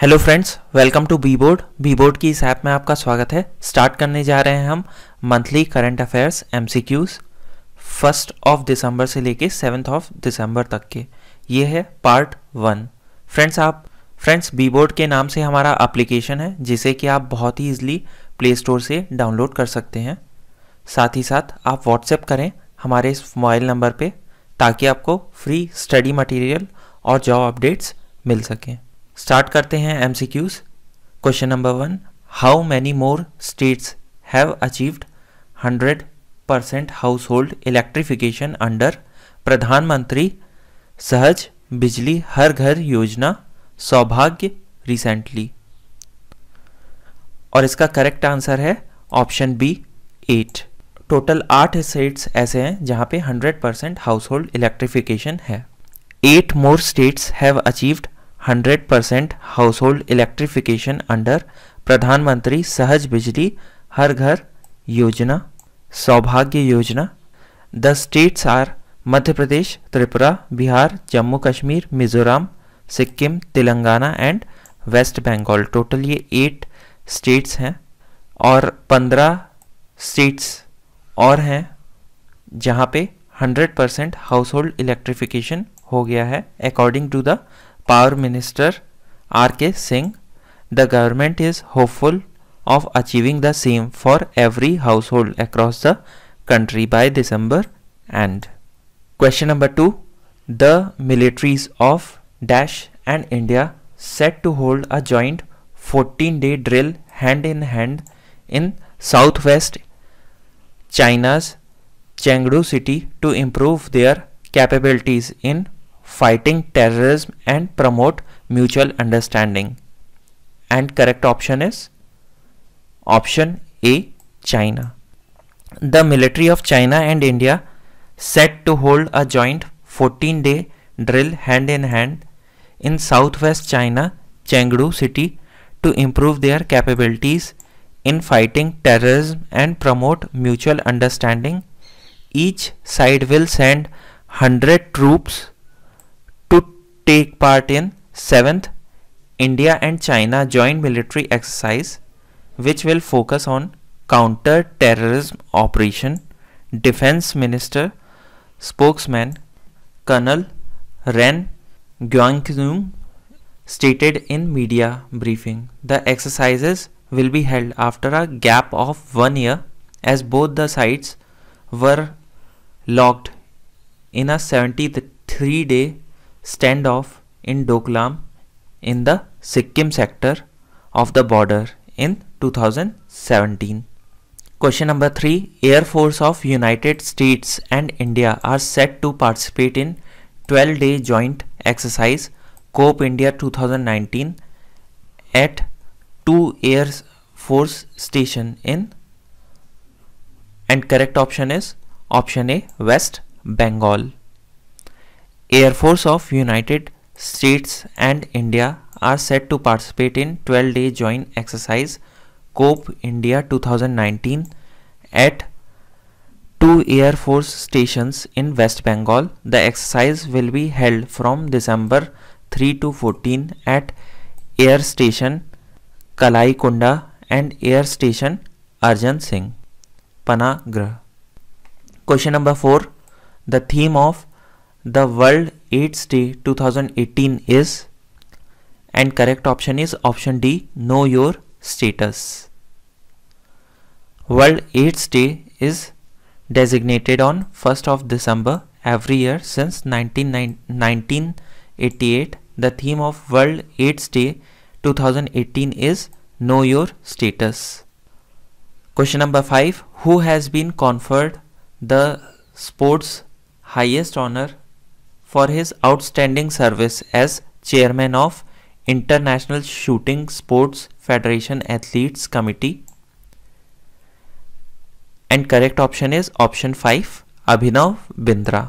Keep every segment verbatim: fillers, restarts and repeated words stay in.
Hello friends, welcome to Bboard. Bboard की इस app में आपका स्वागत है। स्टार्ट करने जा रहे हैं हम monthly current affairs MCQs first of December से लेके सेवन्थ ऑफ दिसंबर तक के। ये है पार्ट वन। फ्रेंड्स आप फ्रेंड्स बीबोर्ड के नाम से हमारा एप्लीकेशन है जिसे कि आप बहुत ही ईजिली प्ले स्टोर से डाउनलोड कर सकते हैं। साथ ही साथ आप व्हाट्सएप करें हमारे इस मोबाइल नंबर पे ताकि आपको फ्री स्टडी मटेरियल और जॉब अपडेट्स मिल सकें। स्टार्ट करते हैं MCQs. Question number one, how many more states have achieved hundred percent house hold electrification under प्रधानमंत्री सहज बिजली हर घर योजना सौभाग्य रिसेंटली। और इसका करेक्ट आंसर है ऑप्शन बी एट। टोटल आठ स्टेट्स ऐसे हैं जहां पे hundred percent house hold electrification है। Eight more states have achieved hundred percent household electrification under प्रधानमंत्री सहज बिजली हर घर योजना सौभाग्य योजना। The states are Madhya Pradesh, Tripura, Bihar, Jammu Kashmir, Mizoram, Sikkim, Telangana and waste Bengal. Total ये एट स्टेट्स हैं और पंद्रह स्टेट्स और हैं जहाँ पे हंड्रेड परसेंट हाउसहोल्ड इलेक्ट्रिफिकेशन हो गया है। According to the Power Minister R K Singh, the government is hopeful of achieving the same for every household across the country by December end. Question number two, the militaries of Dash and India set to hold a joint fourteen day drill hand in hand in southwest China's Chengdu city to improve their capabilities in fighting terrorism and promote mutual understanding. And correct option is option A, China. The military of China and India set to hold a joint fourteen day drill hand in hand in southwest China Chengdu city to improve their capabilities in fighting terrorism and promote mutual understanding. Each side will send one hundred troops take part in seventh India and China joint military exercise which will focus on counter-terrorism operation. Defense Minister spokesman Colonel Ren Guangqing stated in media briefing. The exercises will be held after a gap of one year as both the sides were locked in a seventy-three day standoff in Doklam in the Sikkim sector of the border in two thousand seventeen. Question number three, Air Force of United States and India are set to participate in twelve day joint exercise COPE India twenty nineteen at two Air Force station in, and correct option is option A, West Bengal. Air Force of United States and India are set to participate in twelve day joint exercise COPE India twenty nineteen at two Air Force stations in West Bengal. The exercise will be held from December third to fourteenth at Air Station Kalai Kunda and Air Station Arjan Singh, Panagarh. Question number four, the theme of the World AIDS Day twenty eighteen is, and correct option is option D, know your status. World AIDS Day is designated on first of December every year since nineteen eighty-eight. The theme of World AIDS Day twenty eighteen is know your status. Question number five, who has been conferred the sports highest honor for his outstanding service as chairman of International Shooting Sports Federation Athletes Committee? And correct option is option five, Abhinav Bindra.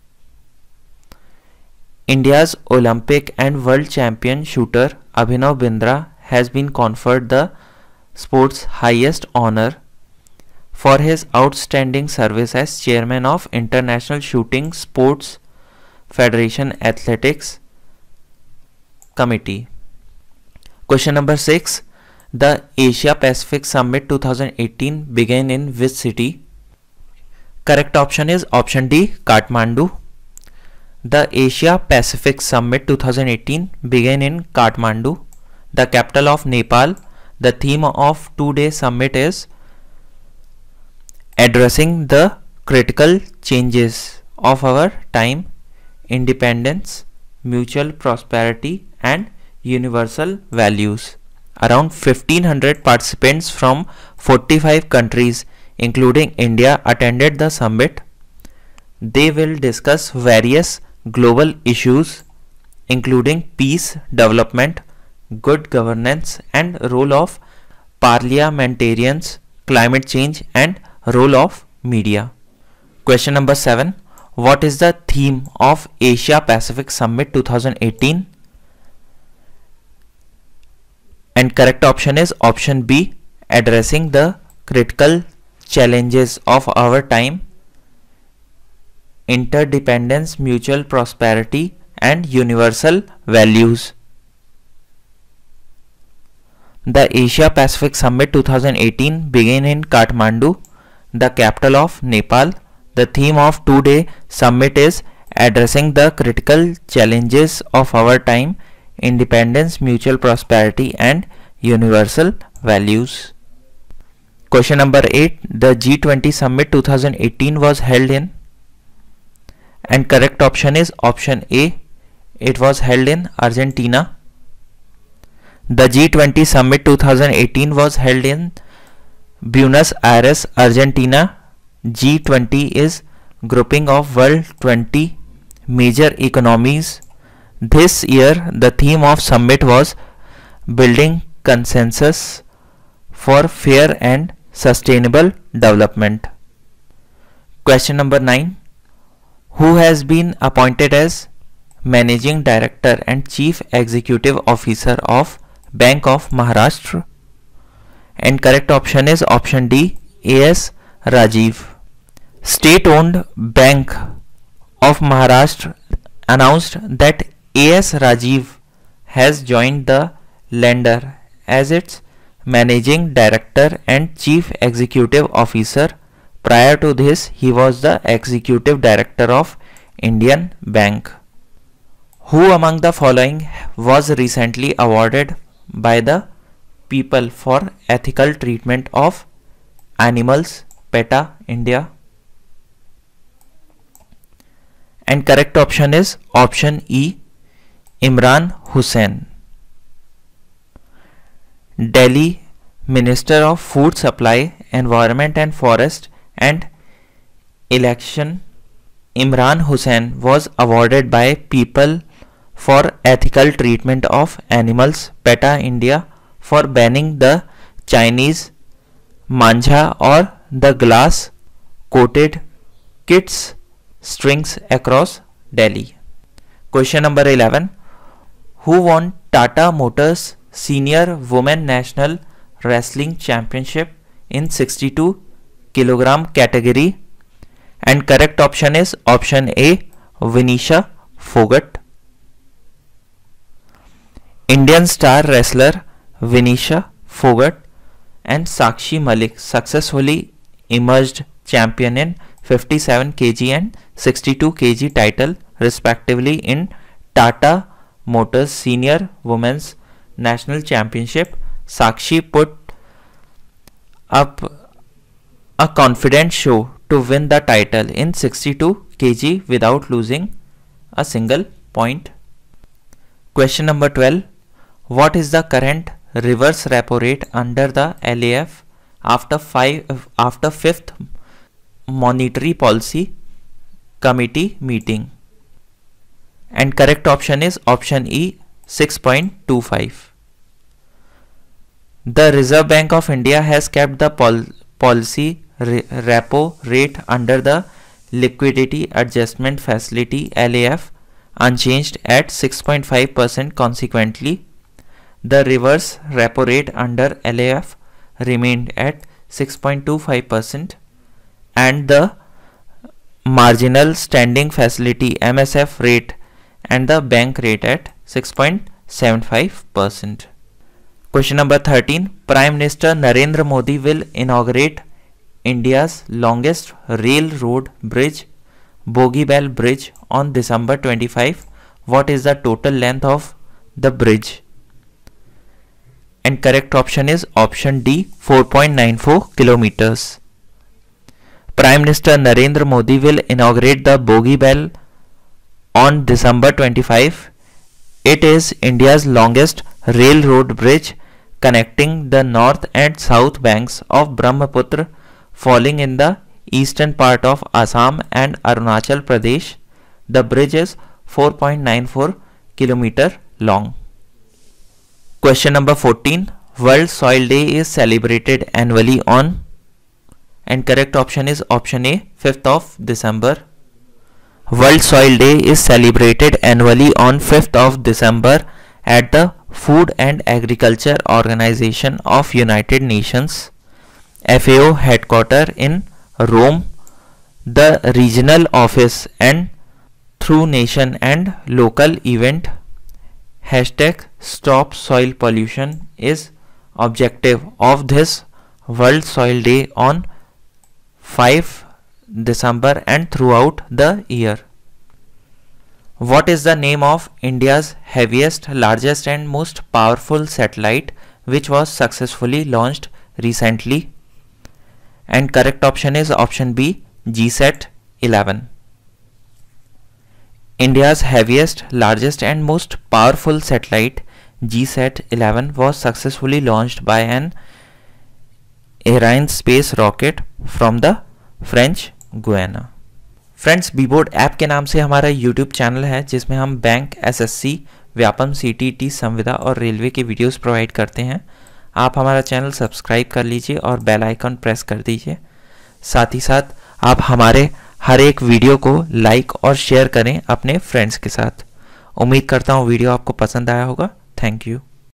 India's Olympic and world champion shooter Abhinav Bindra has been conferred the sport's highest honor for his outstanding service as chairman of International Shooting Sports Federation Athletics Committee. Question number six. The Asia Pacific Summit twenty eighteen began in which city? Correct option is option D, Kathmandu. The Asia Pacific Summit twenty eighteen began in Kathmandu, the capital of Nepal. The theme of two-day summit is addressing the critical changes of our time, independence, mutual prosperity, and universal values. Around fifteen hundred participants from forty-five countries, including India, attended the summit. They will discuss various global issues, including peace, development, good governance, and role of parliamentarians, climate change, and role of media. Question number seven. What is the theme of Asia Pacific Summit twenty eighteen? And correct option is option B, addressing the critical challenges of our time, interdependence, mutual prosperity, and universal values. The Asia Pacific Summit twenty eighteen began in Kathmandu, the capital of Nepal. The theme of two-day summit is addressing the critical challenges of our time, independence, mutual prosperity, and universal values. Question number eight. The G twenty Summit twenty eighteen was held in, and correct option is option A. It was held in Argentina. The G twenty Summit twenty eighteen was held in Buenos Aires, Argentina. G twenty is grouping of world twenty major economies. This year the theme of summit was building consensus for fair and sustainable development. Question number nine. Who has been appointed as Managing Director and Chief Executive Officer of Bank of Maharashtra? And correct option is option D, A S Rajiv. State-owned Bank of Maharashtra announced that A S Rajiv has joined the lender as its Managing Director and Chief Executive Officer. Prior to this, he was the Executive Director of Indian Bank. Who among the following was recently awarded by the people for ethical treatment of animals, PETA India? And correct option is option E, Imran Hussain. Delhi Minister of Food Supply, Environment and Forest and Election Imran Hussain was awarded by People for Ethical Treatment of Animals, PETA India, for banning the Chinese manja or the glass coated kids strings across Delhi. Question number eleven. Who won Tata Motors Senior Women National Wrestling Championship in sixty-two kilogram category? And correct option is option A, Vinisha Fogart. Indian star wrestler Vinisha Fogart and Sakshi Malik successfully emerged champion in fifty-seven kilograms and sixty-two kilograms title respectively in Tata Motors Senior Women's National Championship. Sakshi put up a confident show to win the title in sixty-two kilograms without losing a single point. Question number twelve. What is the current reverse repo rate under the L A F after five after fifth monetary policy committee meeting? And correct option is option E, six point two five. The Reserve Bank of India has kept the pol policy repo rate under the Liquidity Adjustment Facility L A F unchanged at six point five percent. Consequently, the reverse repo rate under L A F remained at six point two five percent and the marginal standing facility M S F rate and the bank rate at six point seven five percent. Question number thirteen. Prime Minister Narendra Modi will inaugurate India's longest railroad bridge, Bogibel Bridge, on December twenty-fifth. What is the total length of the bridge? And correct option is option D, four point nine four kilometers. Prime Minister Narendra Modi will inaugurate the Bogibel on December twenty-fifth. It is India's longest railroad bridge connecting the north and south banks of Brahmaputra, falling in the eastern part of Assam and Arunachal Pradesh. The bridge is four point nine four kilometer long. Question number fourteen. World Soil Day is celebrated annually on, and correct option is option A, fifth of December. World Soil Day is celebrated annually on fifth of December at the Food and Agriculture Organization of United Nations F A O headquarters in Rome. The regional office and through nation and local event hashtag Stop Soil Pollution is objective of this World Soil Day on fifth December and throughout the year. What is the name of India's heaviest, largest and most powerful satellite which was successfully launched recently? And correct option is option B, G SAT eleven. India's heaviest, largest and most powerful satellite G SAT eleven was successfully launched by an Ariane space rocket from the French Guiana. Friends, Bboard app के नाम से हमारा YouTube channel है जिसमें हम bank, SSC, Vyapam, CTT, संविदा और railway के वीडियोस प्रोवाइड करते हैं। आप हमारा चैनल सब्सक्राइब कर लीजिए और बेल आइकन प्रेस कर दीजिए। साथ ही साथ आप हमारे हर एक वीडियो को लाइक और शेयर करें अपने फ्रेंड्स के साथ। उम्मीद करता हूँ वीडियो आपको पसंद आया होगा। Thank you.